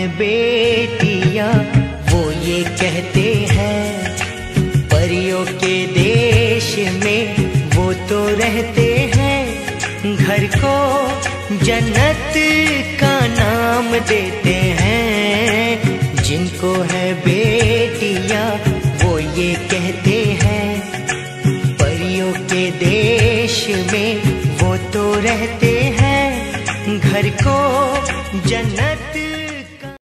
बेटियां वो ये कहते हैं, परियों के देश में वो तो रहते हैं। घर को जन्नत का नाम देते हैं। जिनको है बेटियां वो ये कहते हैं, परियों के देश में वो तो रहते हैं। घर को जन्नत